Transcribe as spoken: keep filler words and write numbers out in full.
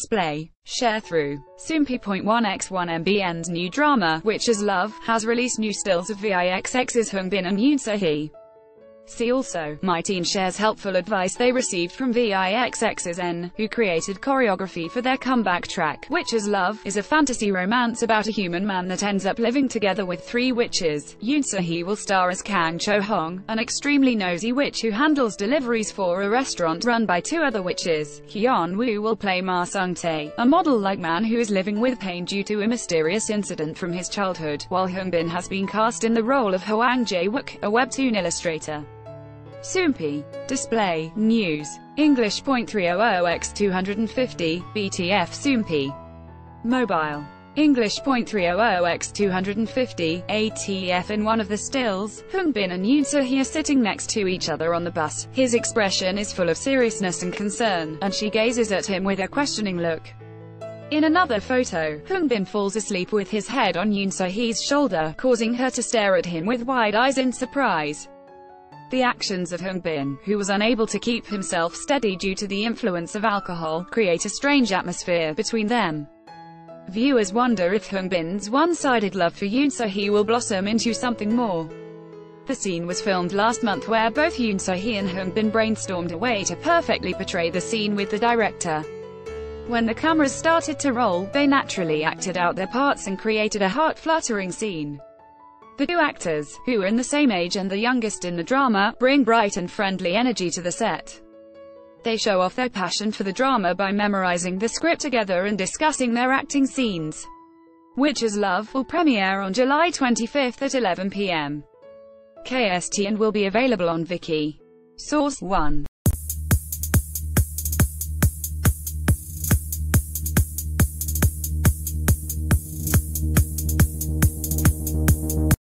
display. Sharethrough. Soompi point one x one M B N's new drama, Which Is Love, has released new stills of VIXX's Hongbin And Yoon. See also, My Teen shares helpful advice they received from VIXX's N, who created choreography for their comeback track. Which Is Love is a fantasy romance about a human man that ends up living together with three witches. Yoon will star as Kang Cho-hong, an extremely nosy witch who handles deliveries for a restaurant run by two other witches. Hyun-woo will play Ma Sung-tae, a model-like man who is living with pain due to a mysterious incident from his childhood, while Hongbin has been cast in the role of Hwang Jae-wook, a webtoon illustrator. Soompi. Display. News. English point three hundred by two hundred fifty, B T F Soompi. Mobile. English point three hundred by two hundred fifty, A T F. In one of the stills, Hongbin and Yoon are sitting next to each other on the bus. His expression is full of seriousness and concern, and she gazes at him with a questioning look. In another photo, Hongbin falls asleep with his head on Yoon-seo's shoulder, causing her to stare at him with wide eyes in surprise. The actions of Hongbin, who was unable to keep himself steady due to the influence of alcohol, create a strange atmosphere between them. Viewers wonder if Hongbin's one-sided love for Yoon-seo will blossom into something more. The scene was filmed last month where both Yoon-seo and Hongbin brainstormed a way to perfectly portray the scene with the director. When the cameras started to roll, they naturally acted out their parts and created a heart-fluttering scene. The two actors, who are in the same age and the youngest in the drama, bring bright and friendly energy to the set. They show off their passion for the drama by memorizing the script together and discussing their acting scenes. Which Is Love will premiere on July twenty-fifth at eleven p m K S T and will be available on VIXX. Source one.